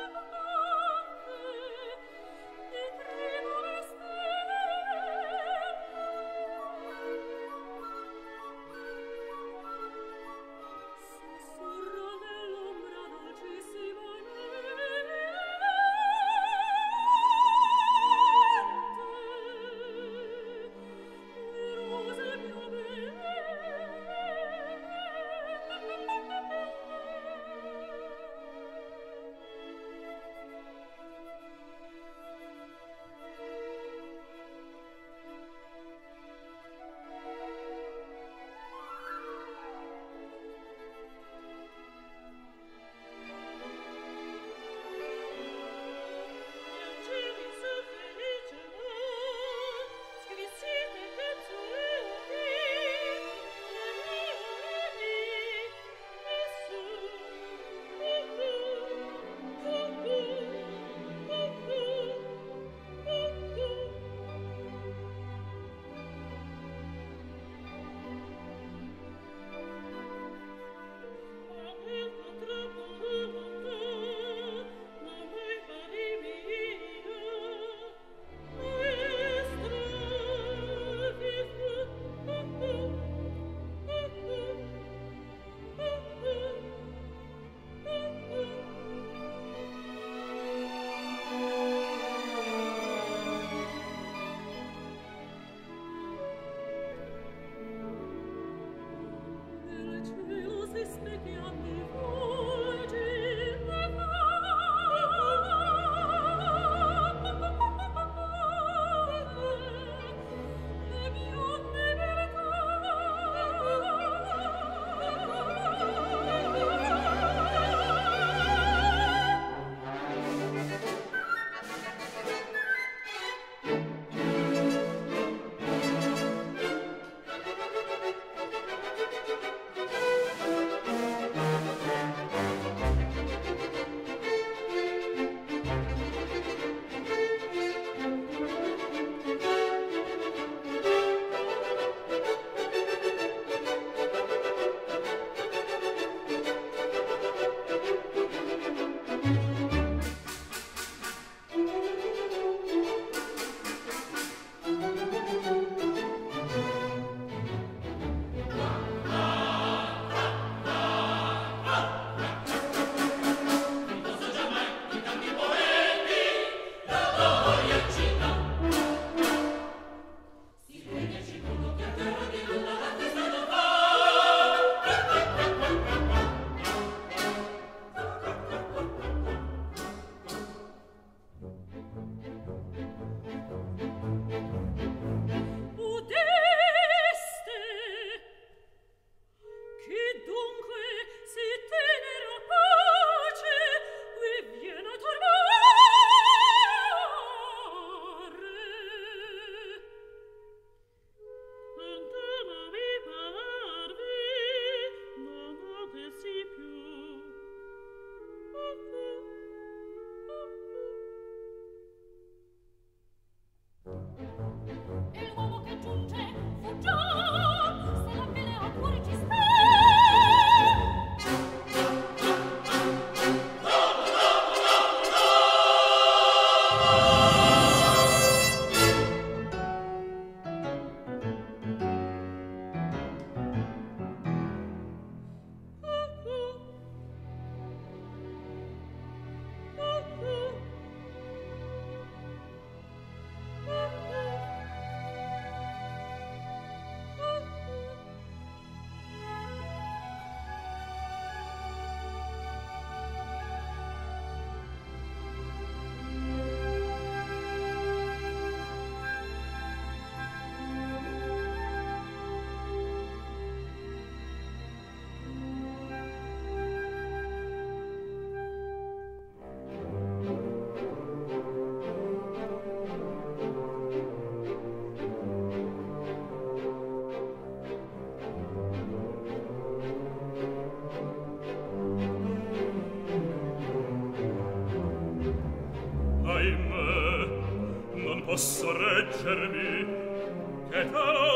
posso reggermi, che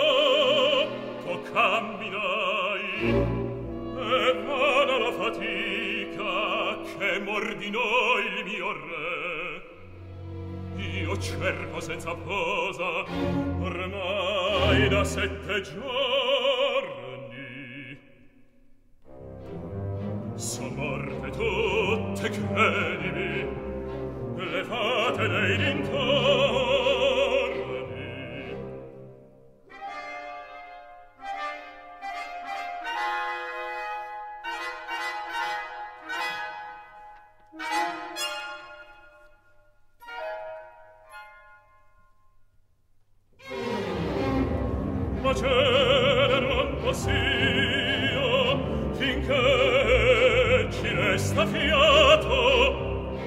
tanto camminai, e vana la fatica che m'ordinò il mio re. Io cerco senza posa ormai da 7 giorni. Son morte tutte, credimi, le fate dei dintorni. Ma cede non possio finché ci resta fiato.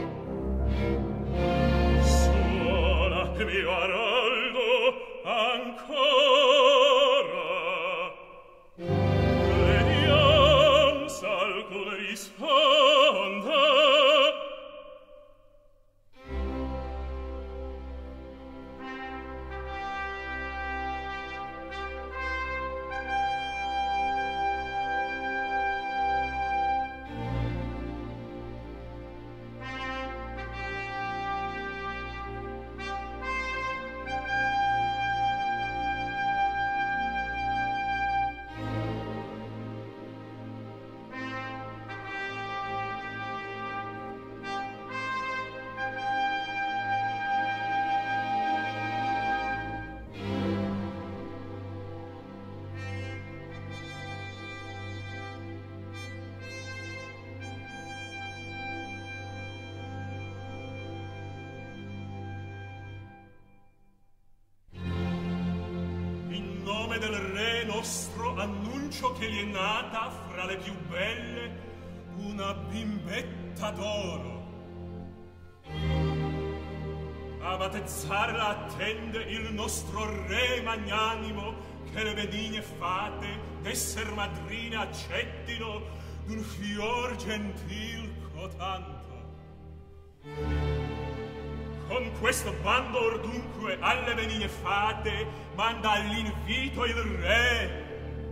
Suona che mio Araldo ancora. Vediam s'alcun risponda. Del re nostro annuncio che gli è nata fra le più belle una bimbetta d'oro. A battezzarla attende il nostro re magnanimo, che le benigne fate d'esser madrine accettino d'un fior gentil cotanto. Con questo bando ordunque alle benigne fate manda all'invito il re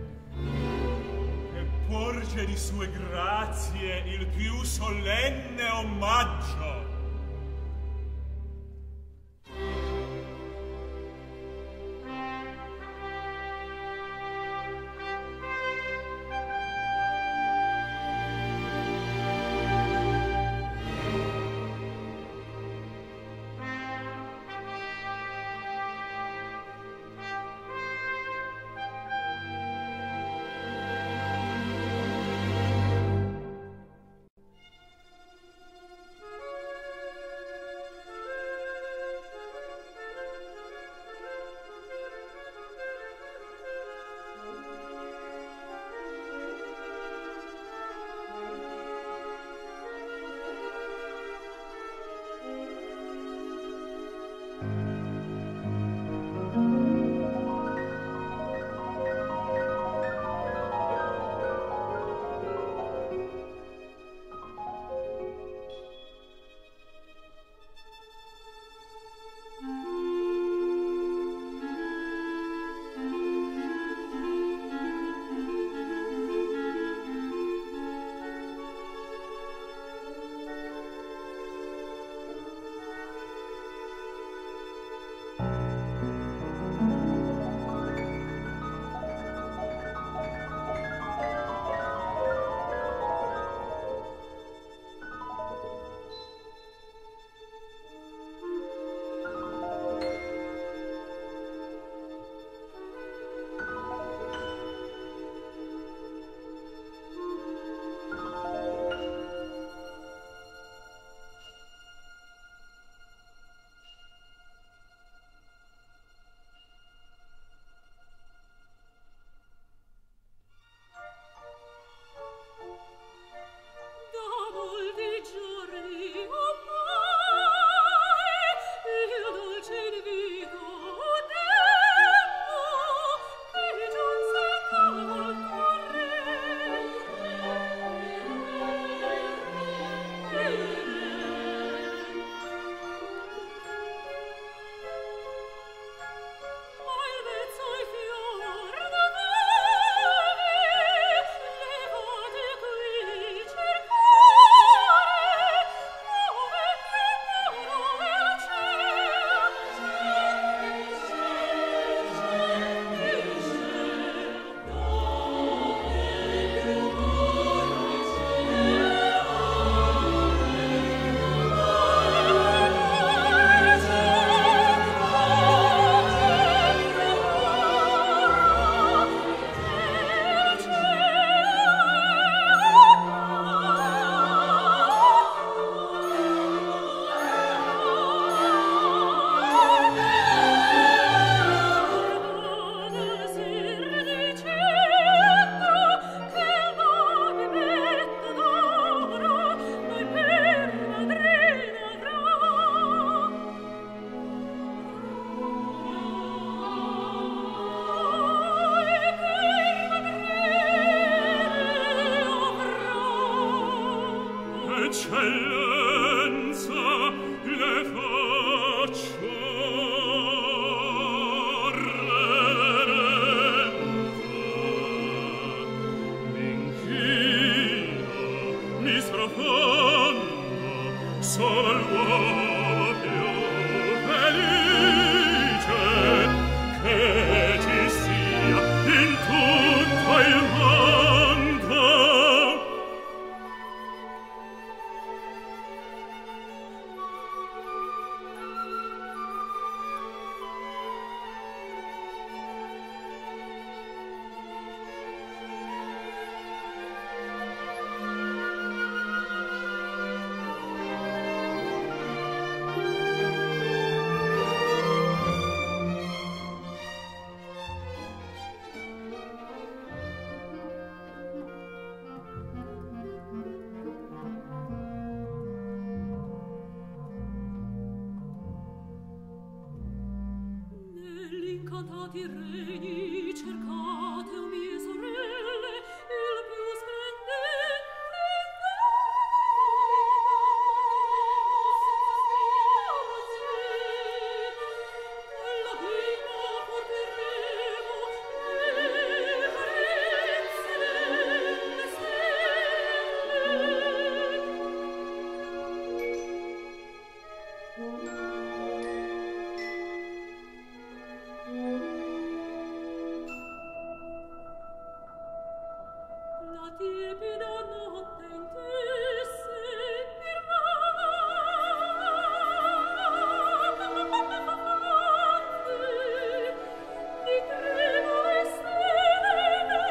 e porge di sue grazie il più solenne omaggio. Incantati regni, cercate, o mie sorelle, il più splendente della vita porteremo le carezze, le La tiepida notte in te seppirmante, di tremole stelle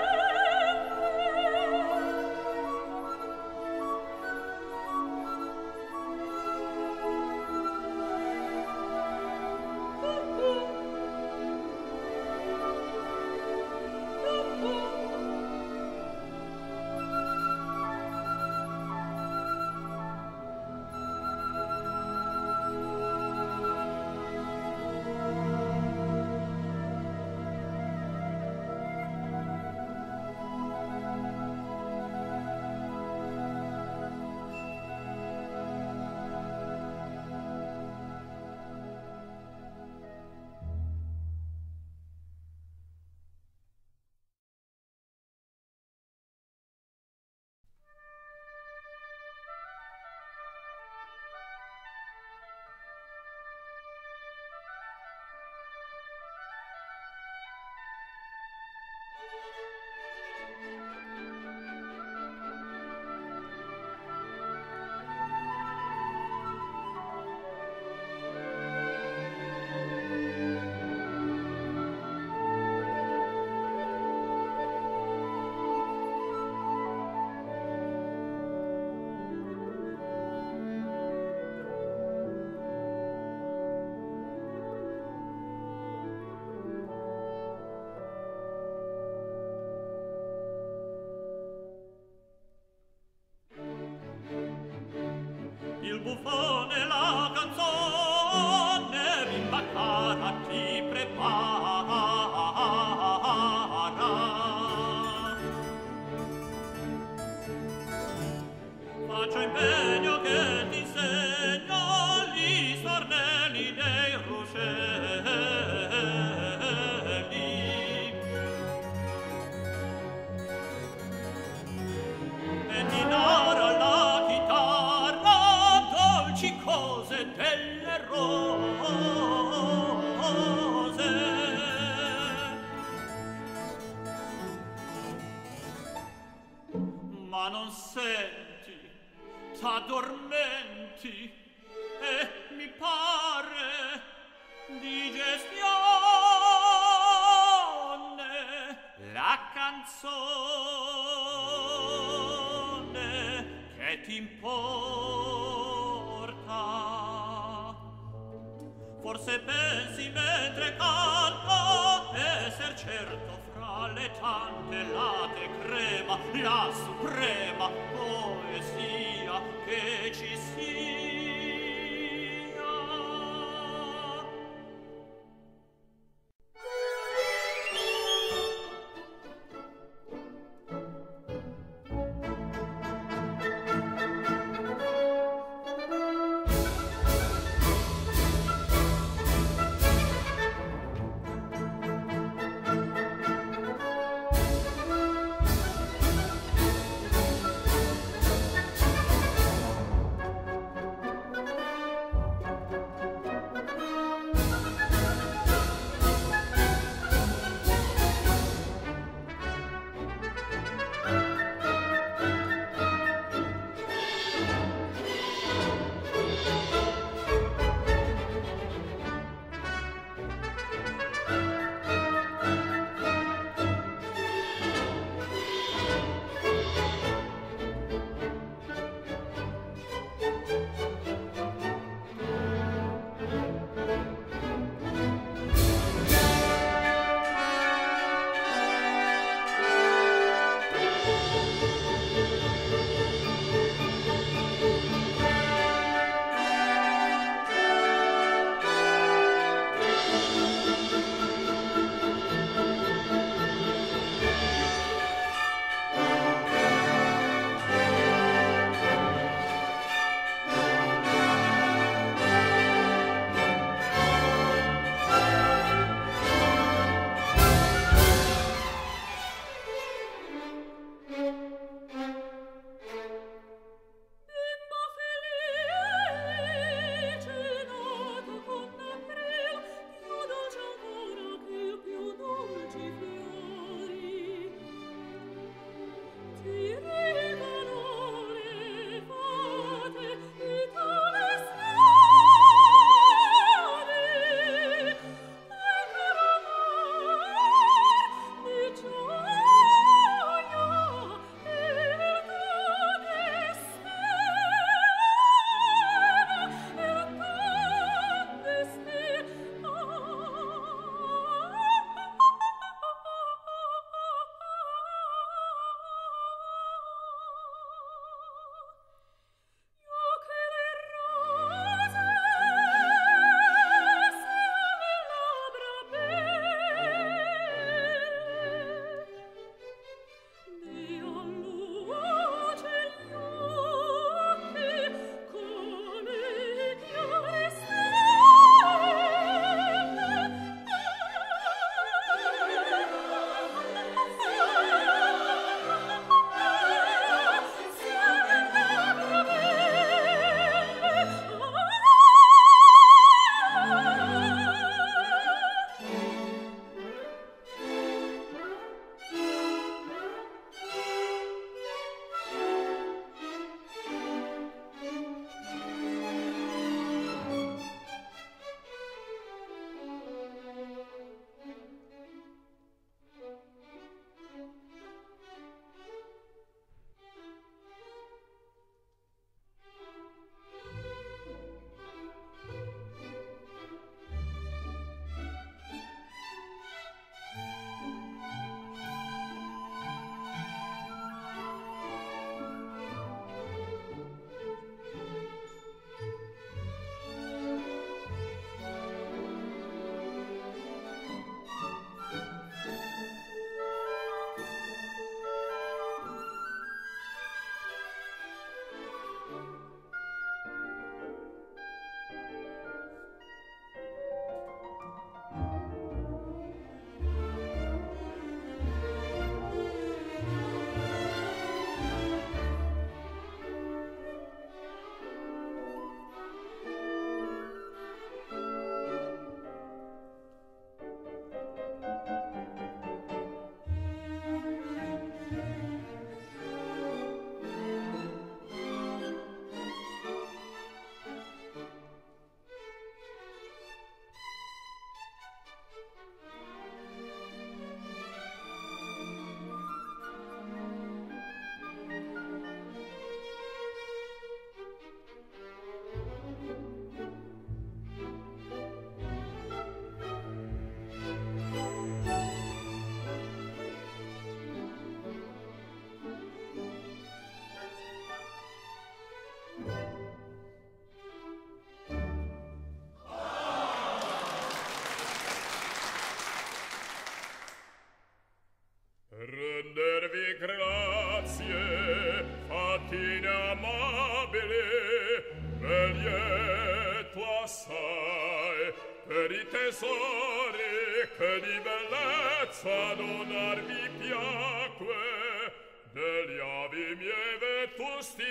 il buffone la canzone bimba cara ti prepara faccio impegno che ti insegno gli stornelli dei ruscelli e ti narra la chitarra dolci cose delle rose ma non senti, t'addormenti e mi pare digestione la canzone che ti importa. Forse pensi mentre canto esser certo fra le tante latte crema la suprema poesia che ci sia. assai per i tesori che di bellezza donarvi piacque, degli avi miei vetusti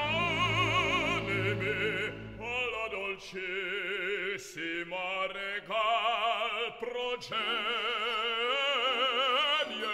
magnanimi alla dolcissima regal progenie.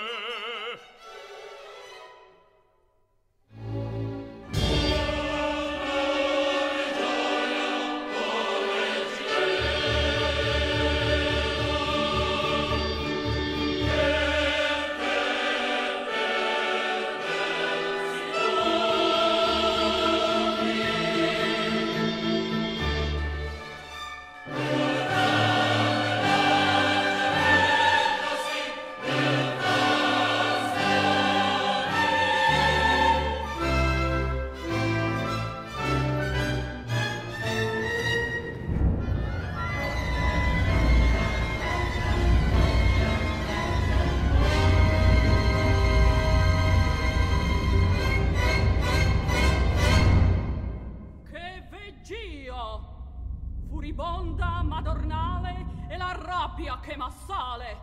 Furibonda, madornale e la rabbia che m'assale.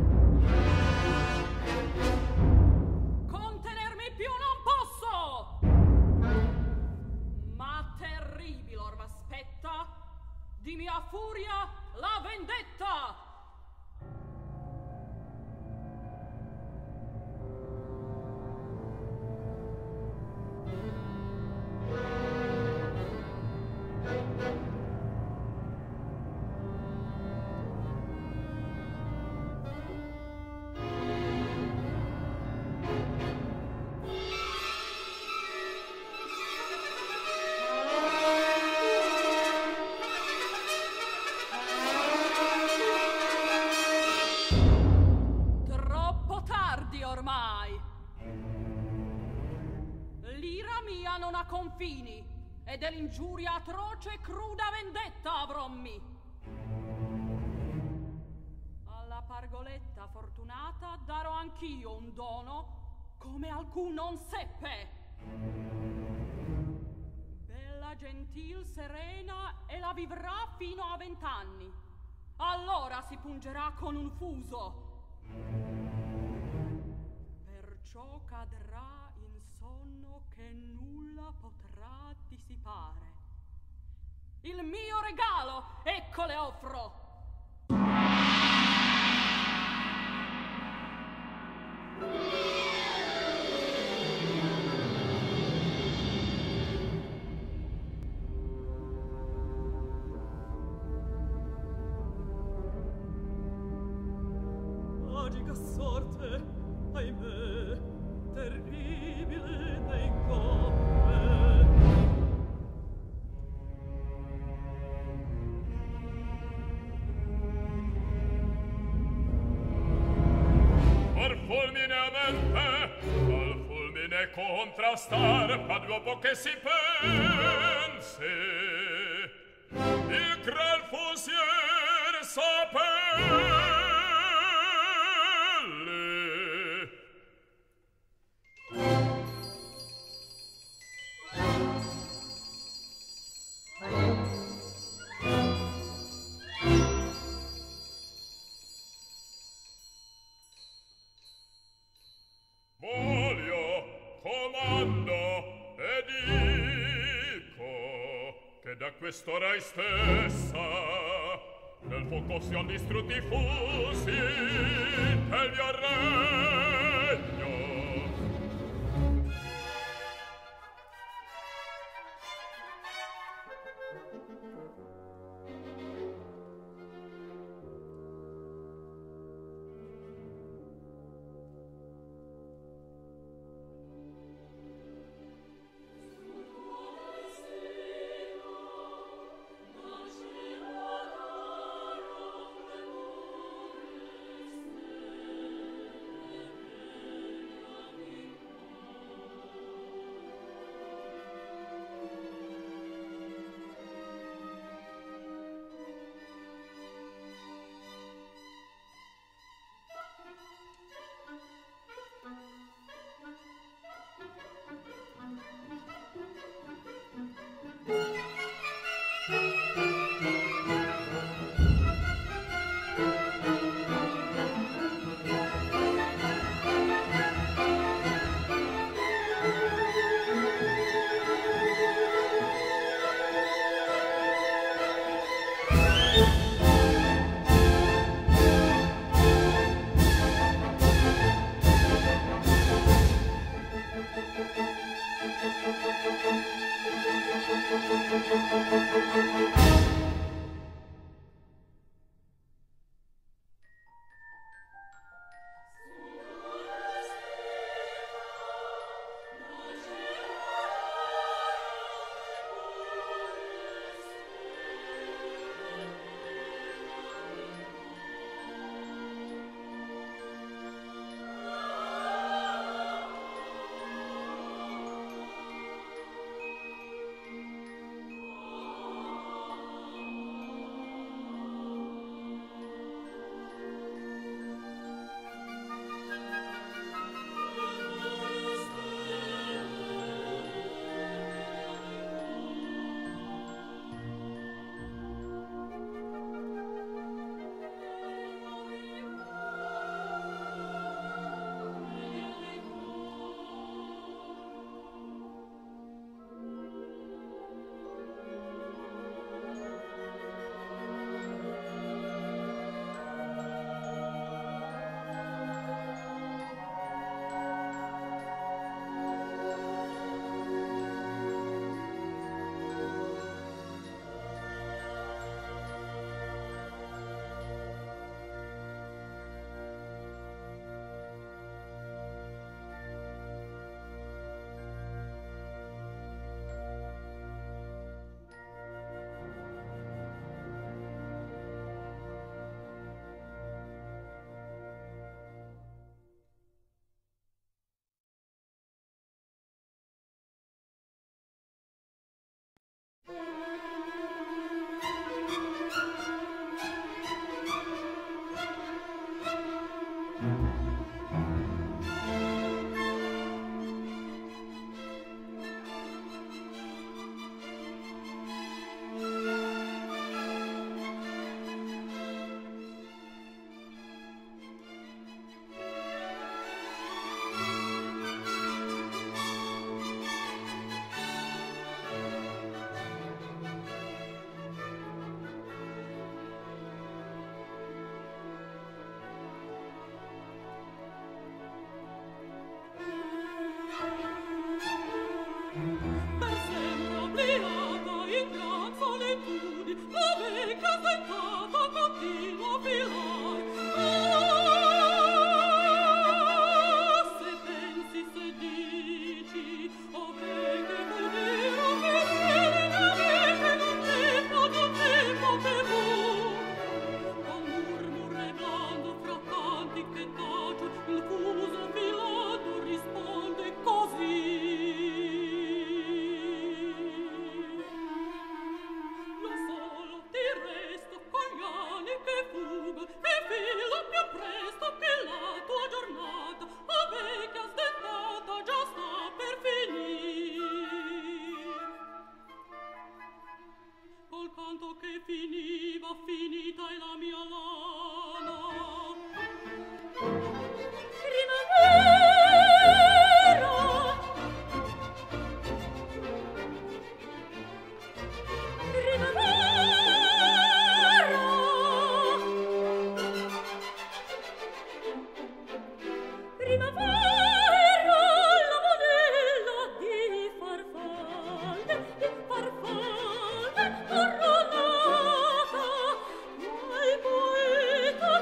Contenermi più non posso, ma terribile or m'aspetta di mia furia la vendetta. Ormai l'ira mia non ha confini e dell'ingiuria atroce e cruda vendetta avrommi. Alla pargoletta fortunata darò anch'io un dono come alcun non seppe. Bella, gentil, serena, e la vivrà fino a 20 anni. Allora si pungerà con un fuso. Ciò cadrà in sonno che nulla potrà dissipare. Il mio regalo, ecco le offro. Agica sorte, ahimè, terribile ne incomme. Or fulmine a mente, al fulmine contrastar, ad uopo che si pensi, il cruel fusier sapere. Da quest'ora stessa nel fuoco sian distrutti fusi del mio regno. Poeta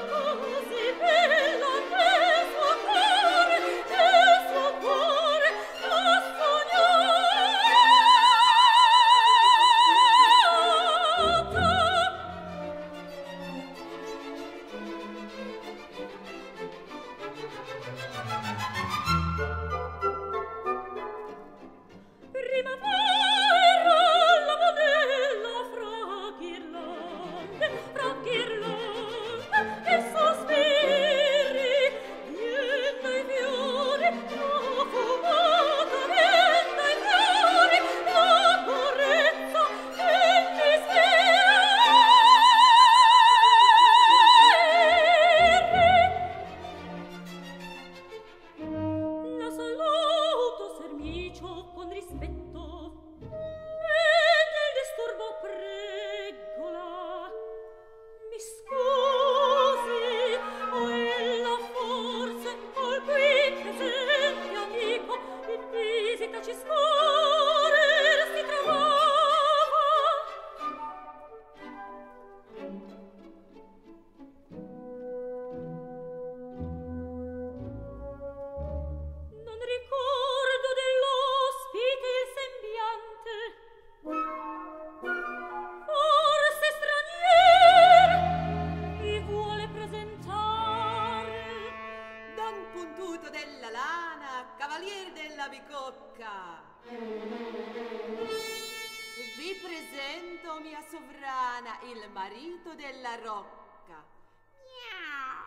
frana il marito della rocca. Miau.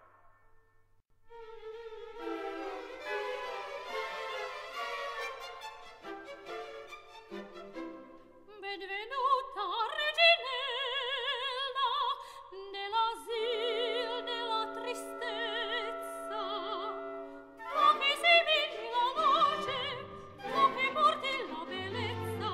Benvenuta reginella nell'asil della tristezza, tu che semini la voce, tu che porti la bellezza.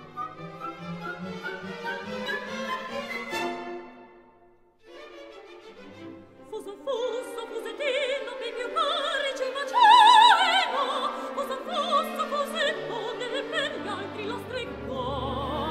Fuso fuso fusetino che più pare ci facemo, fuso fuso fusetto delle per gli altri lo striccone.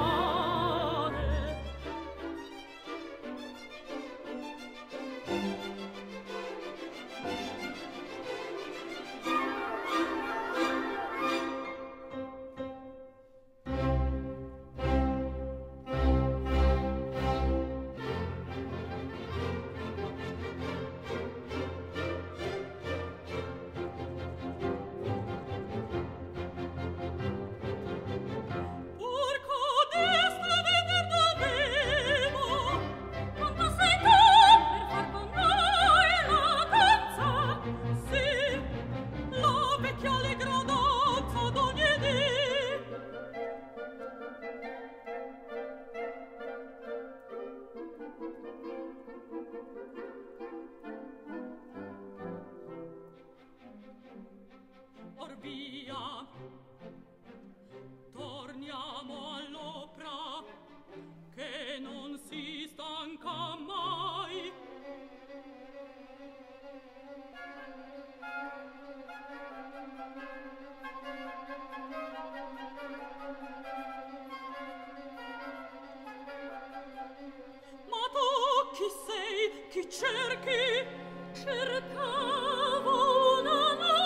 Porco destro veder dovevo, quanto sei tu per far con noi la danza, sì, la vecchia allegra danza d'ogni dì. Or via, torniamo all'opera, che non si stanca mai. Ma tu chi sei, chi cerchi? Cercavo una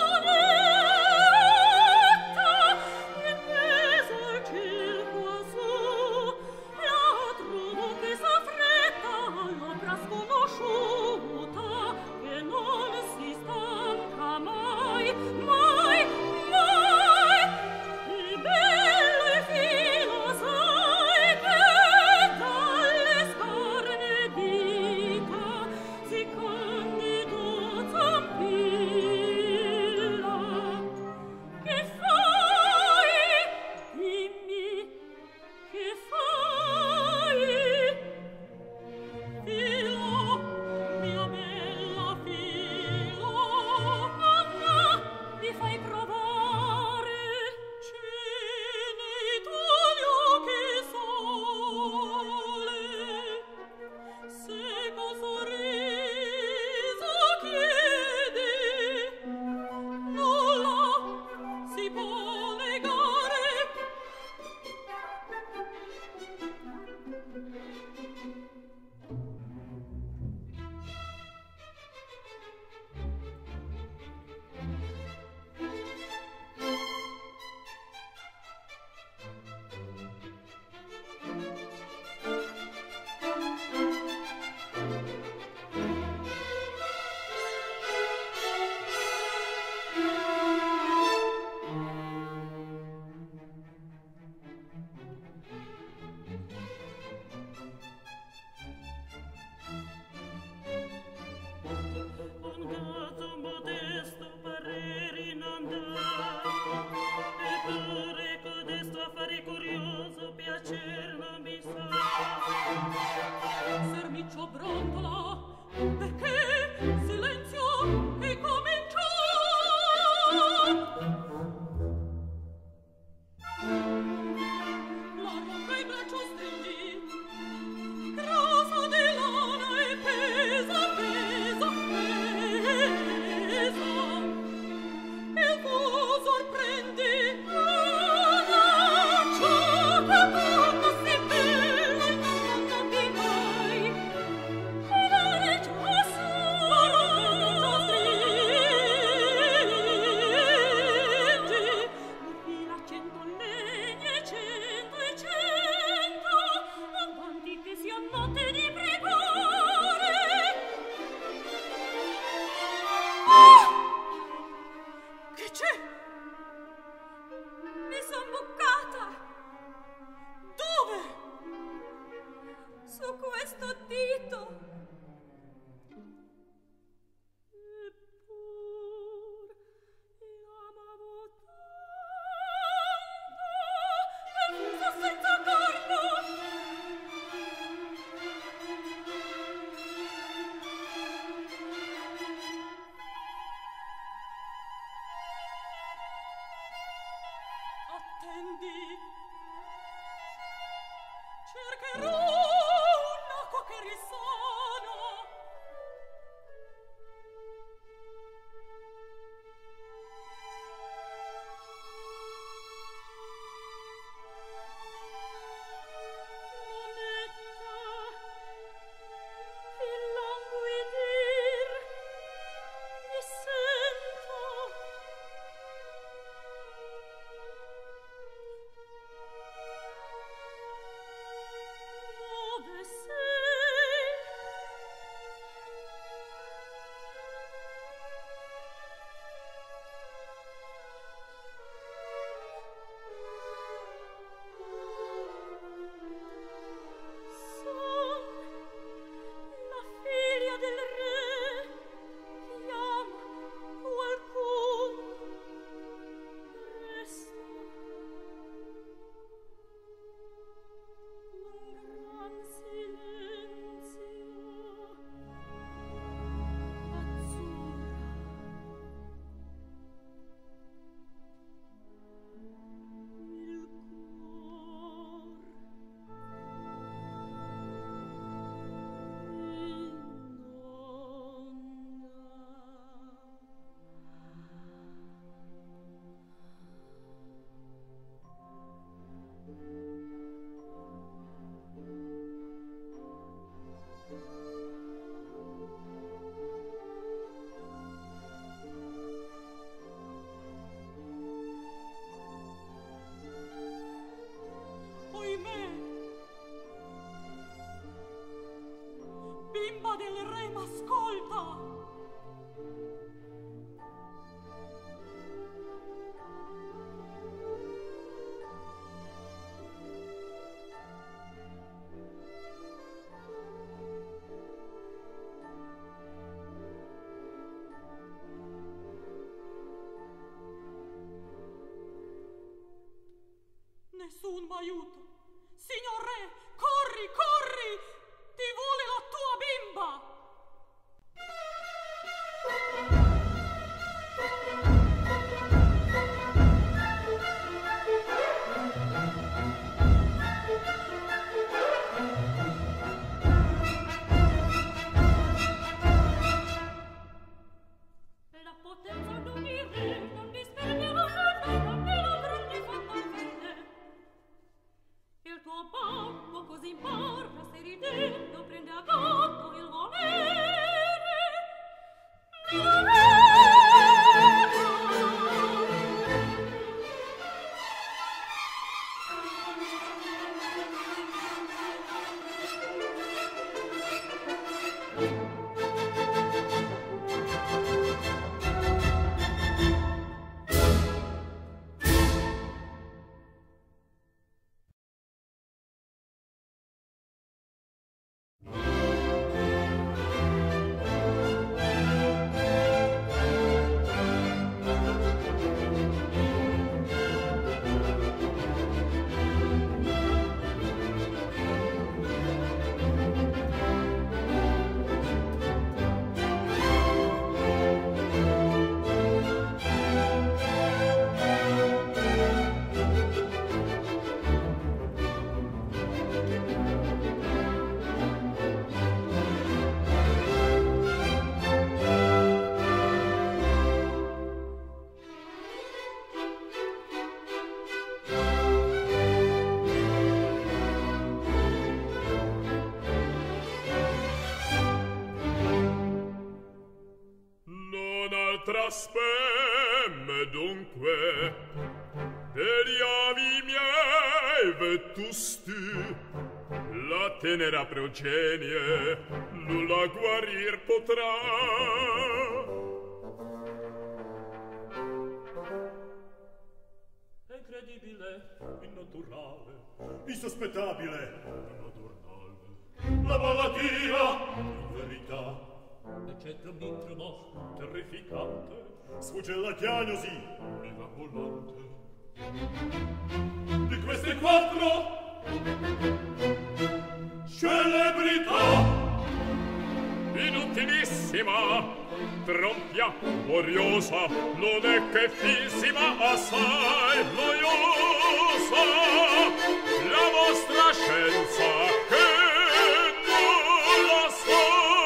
nonetta in mezzo al ciel quassù, la trovo che s'affretta all'opera sconosciuta, che non si stanca mai, mai, mai. Il bello e filo sai che dalle scarne dita si candido zampi su questo dito. Eppur l'amavo tanto, e fuso senza corpo. Attendi, cercherò un'acqua che risana. Monetta, il languidir mi sento. Dove sei? Son la figlia del re, chiama qualcun. Resto un gran silenzio. Azzurra, il cuor Oimè, bimba del re, m'ascolta. Nessun m'aiuta. Signor re, corri, corri! Ti vuole la tua bimba! La potenza d'unire non disperdeva non ne la grande fatta. Il tuo babbo così parla, se ridendo prende a gatto il volere. Traspemme dunque degli avi miei vetusti, la tenera progenie nulla guarir potrà. È incredibile, innaturale, insospettabile, inadornale. supplicante, sfugge la diagnosi e la volante. di queste quattro celebrità. Inutilissima, trompia, gloriosa, non è che fisima, assai noiosa, la vostra scienza che non la sa.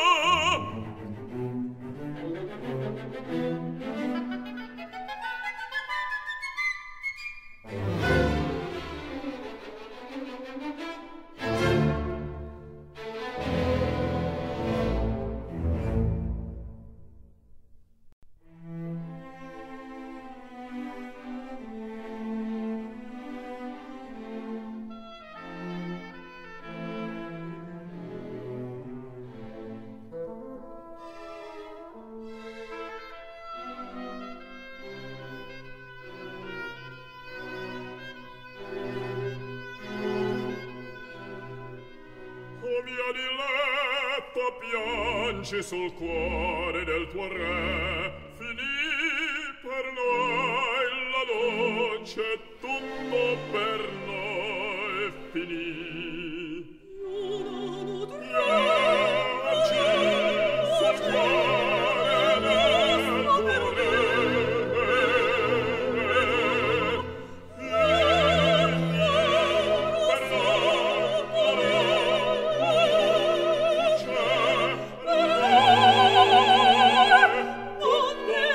Sul cuore del tuo re finì per noi la noce, tutto per noi finì. Piangi sul cuore del tuo re,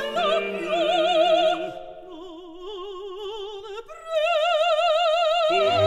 finì per noi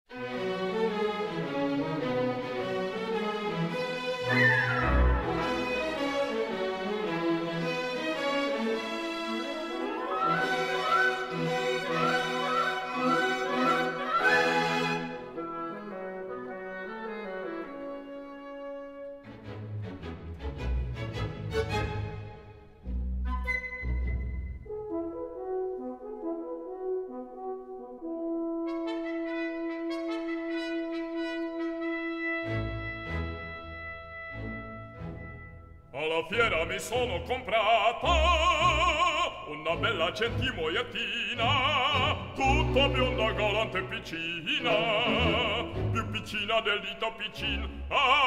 Alla fiera mi sono comprata una bella centimoiettina, tutta bionda, galante e piccina, più piccina del dito piccin.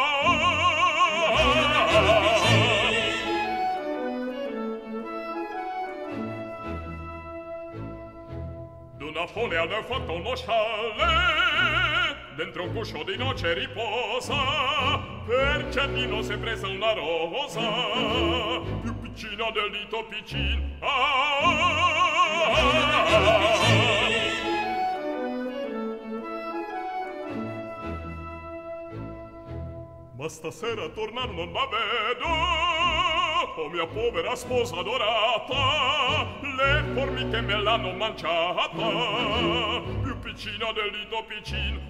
D'una folea le ho fatto uno scialle, dentro un guscio di noce riposa, per giardino si è presa una rosa, più piccina del dito piccin. Ma stasera tornar non la vedo, oh mia povera sposa adorata, le formiche me l'hanno mangiata, più piccina del dito piccin.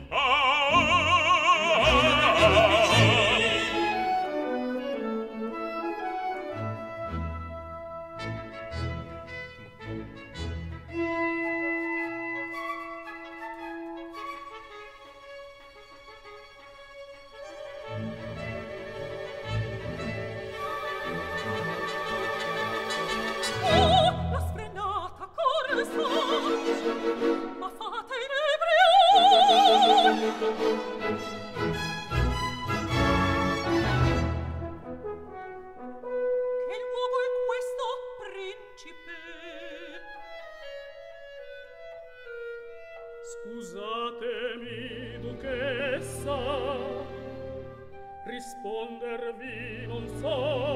Ma fate che luogo è questo, principe? Scusatemi, duchessa, rispondervi non so,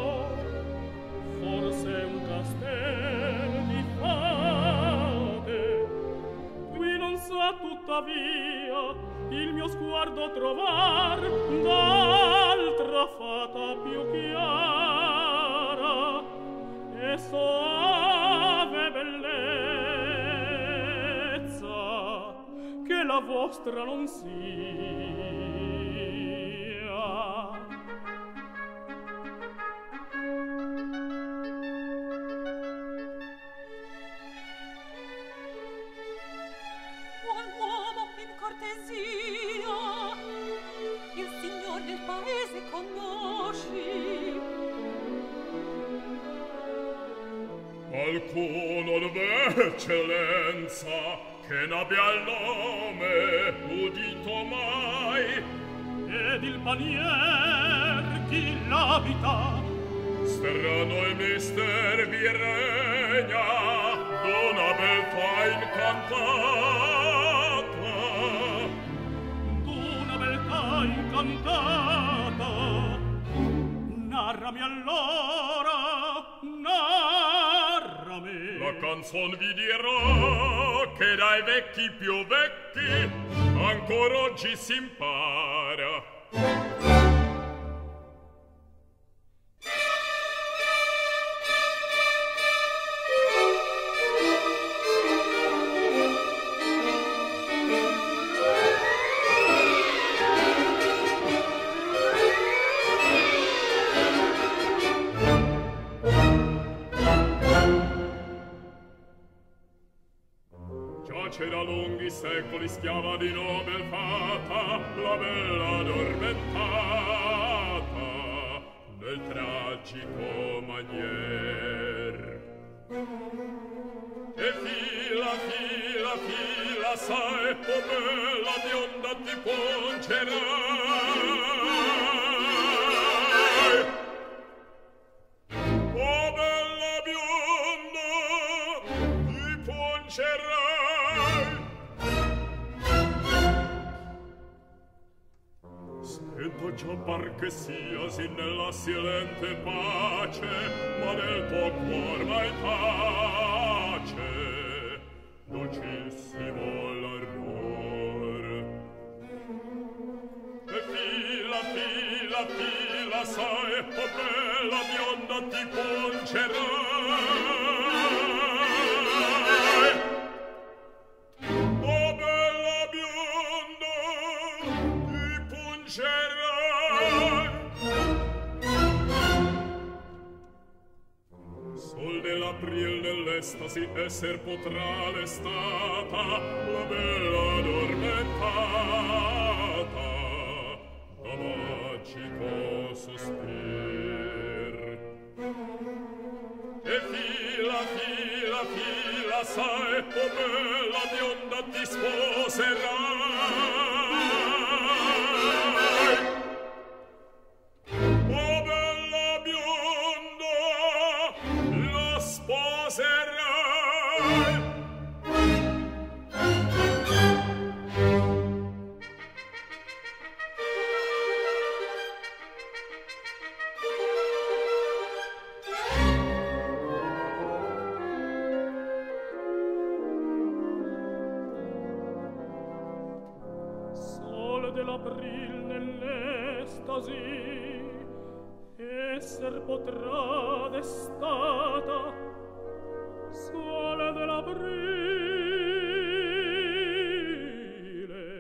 forse un castel di fate. Qui non sa tuttavia il mio sguardo trovar d'altra fata più chiara e soave bellezza che la vostra non sia. Il signor del paese conosci? Qualcuno d'eccellenza che n'abbia il nome udito mai, ed il panier chi l'abita? Strano il mister vi regna d'una beltà incantata, d'una beltà incantata. Narrami allora, narrami. La canzon vi dirò che dai vecchi più vecchi ancora oggi si impara. C'era lunghi secoli schiava di nobel fata, la bella addormentata nel tragico manier. E fila, sai, oh bella bionda ti pungerai. Oh bella bionda ti pungerai. Sento già par che siasi nella silente pace, ma nel tuo cuor mai pace, dolcissimo l'ardor. fila, sai, oh bella bionda, ti pungerai. Oh bella bionda, ti pungerai. Sol dell'april nell'estasi esser potrà l'estata la bella addormentata da magico sospir. E fila, fila, fila, sai, oh bella bionda, ti sposerai. Oh bella bionda, la sposerai. Sole dell'april nell'estasi esser potrà d'estata. Sole dell'aprile.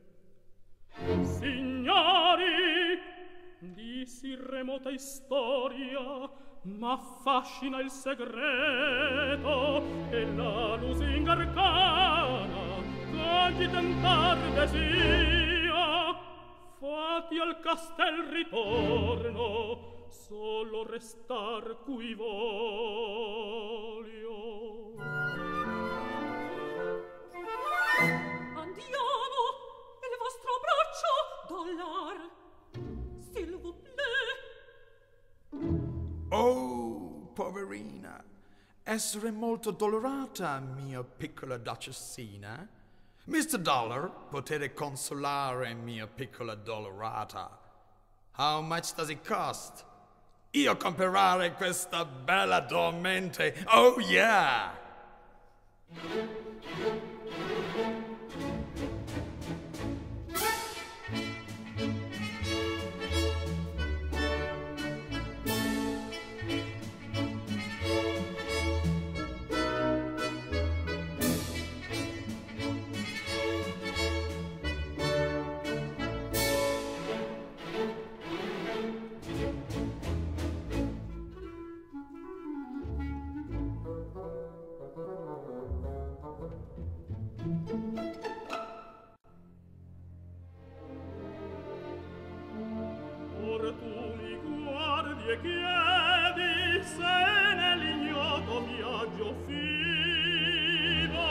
Signori, di sì remota istoria m'affascina il segreto e la lusinga arcana che tentar desia. Fatti al castel ritorno, solo restar qui voglio. Andiamo, il vostro braccio dollar, s'il vous plaît. Oh, poverina, essere molto dolorata, mia piccola duchessina. Mr. Dollar, potete consolare mia piccola dolorata. How much does it cost? Io comprare questa bella dormente. Oh, yeah! Ora tu mi guardi e chiedi se nell'ignoto viaggio fino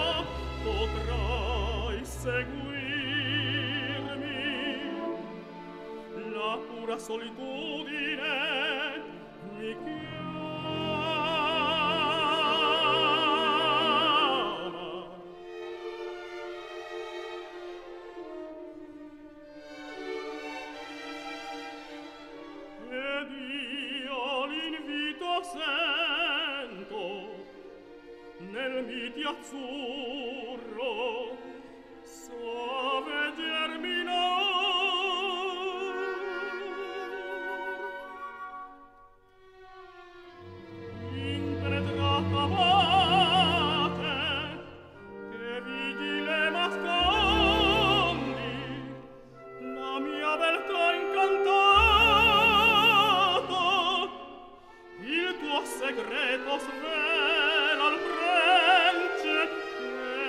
potrai seguirmi. La pura solitudine mi chiama. Ed io l'invito sento nel miti azzurro soave germinare. Impenetrata voce che vigile m'ascondi la mia beltà incantato, il tuo segreto svela al prence e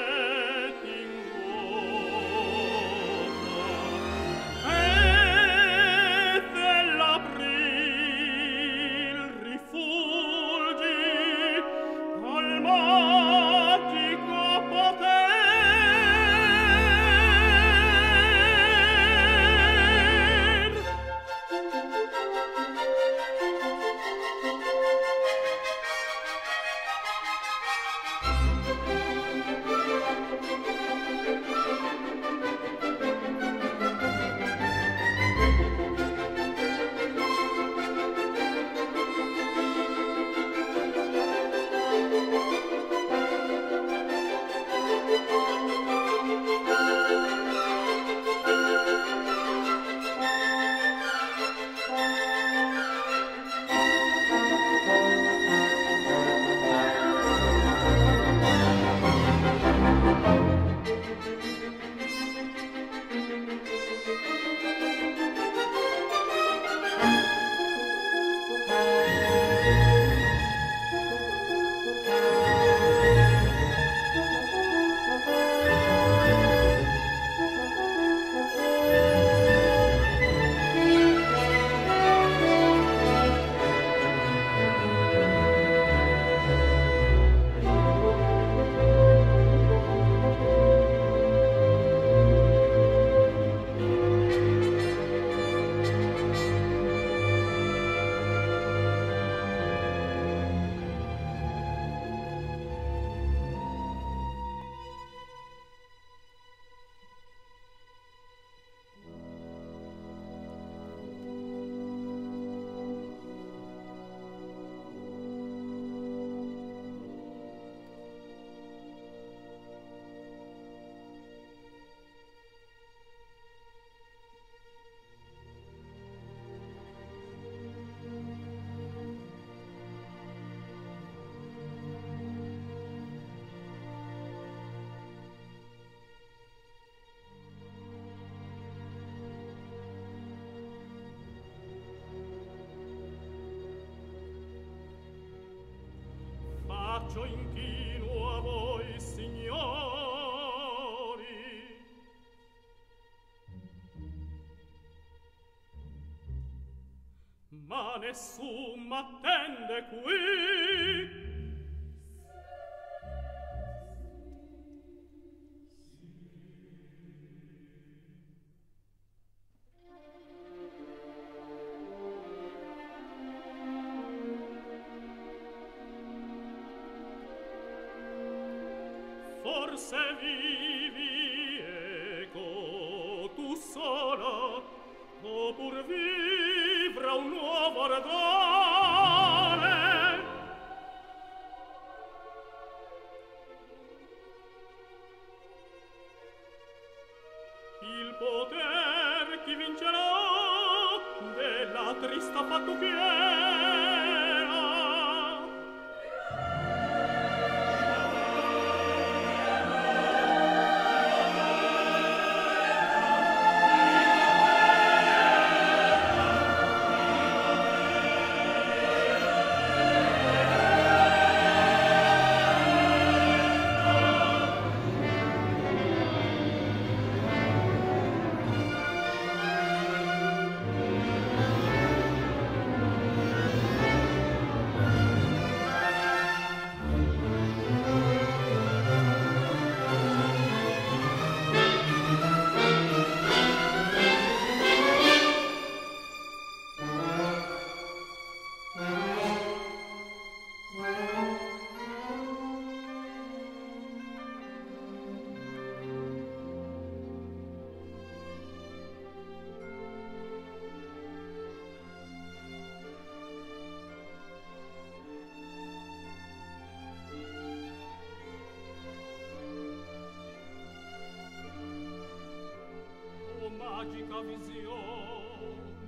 braccio inchino a voi, signori. Ma nessun m'attende qui. Forse vivi, ecco, tu sola, o pur vivra un nuovo ardore. Il poter chi vincerà della trista fattucchiera. Magica visione.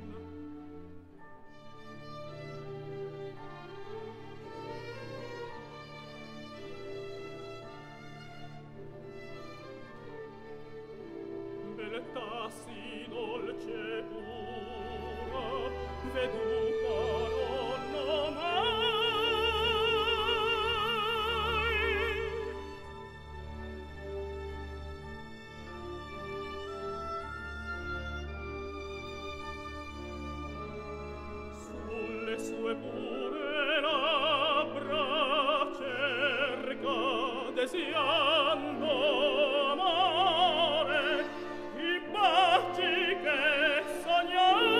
Bellezza sì dolce pura, veduta non mai. Sue pure labbra cerca desiando amore i baci che sognai.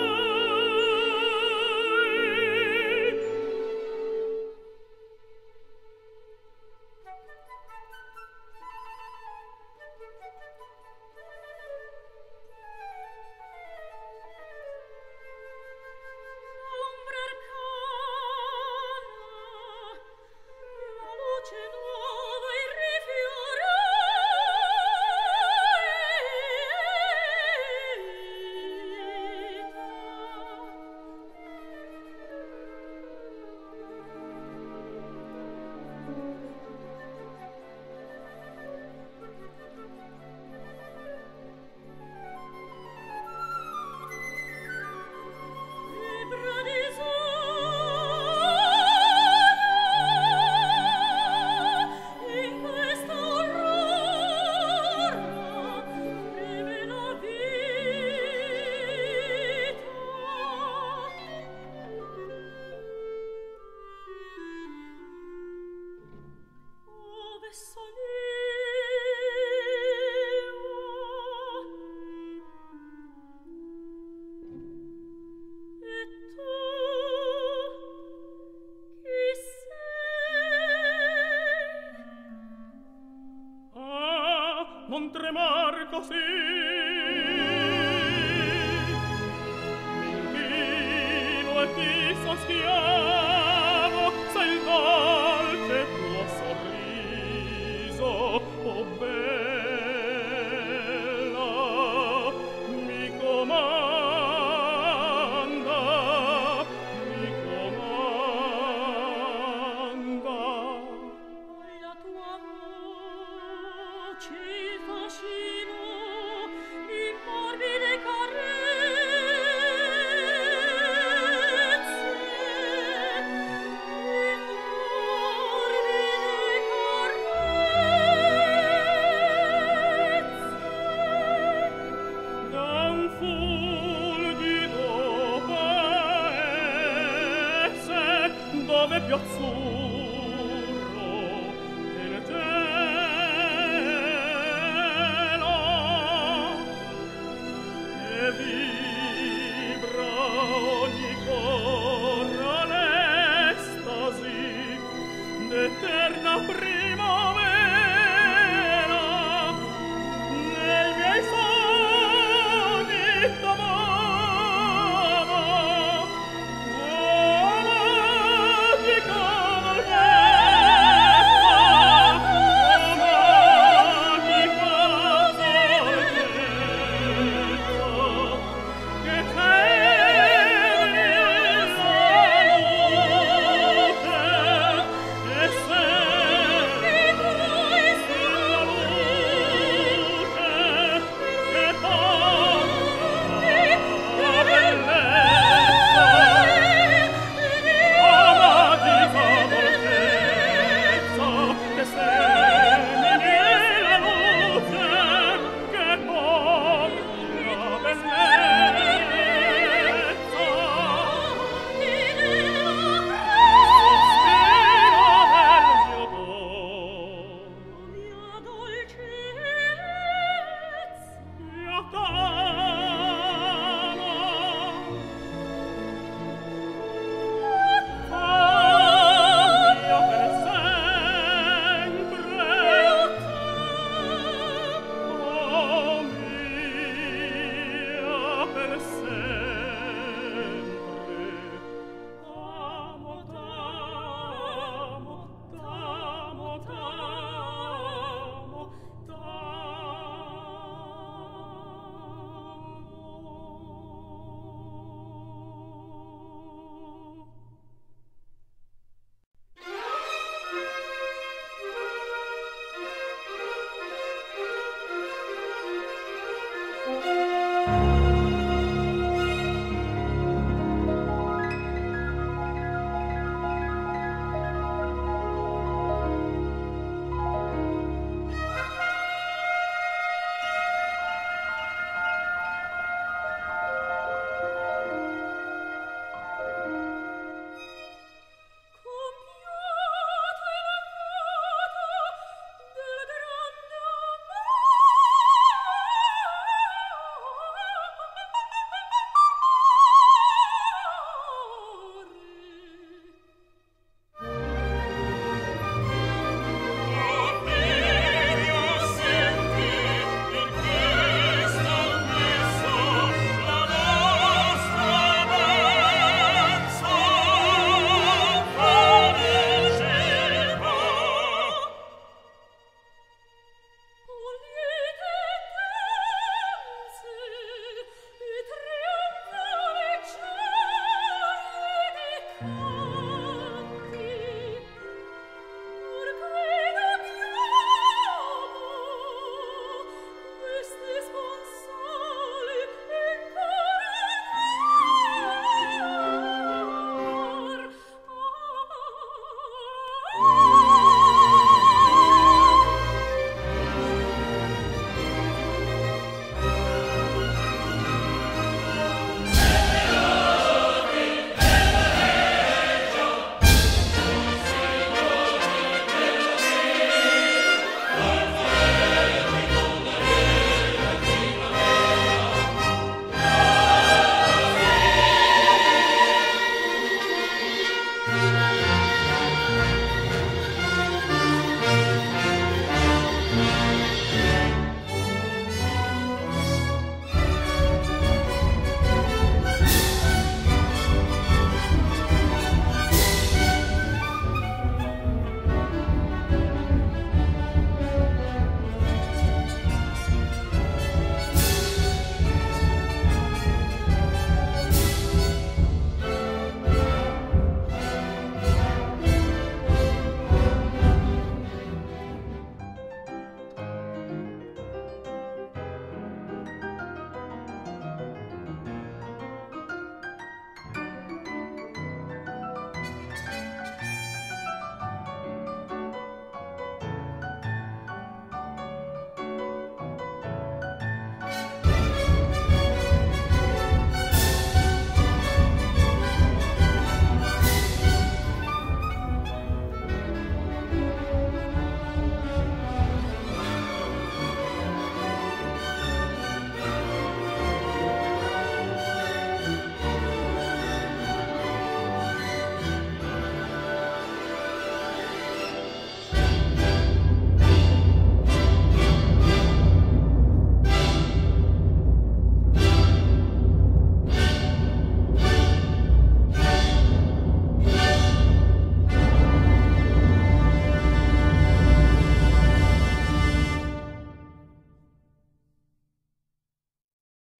Non tremar così. M'inchino e ti son schiavo, sei il dolce tuo sorriso, oh bella, mi comanda, mi comanda. La tua voce fascino, mi morbide carezze, mi morbide ghiaccioli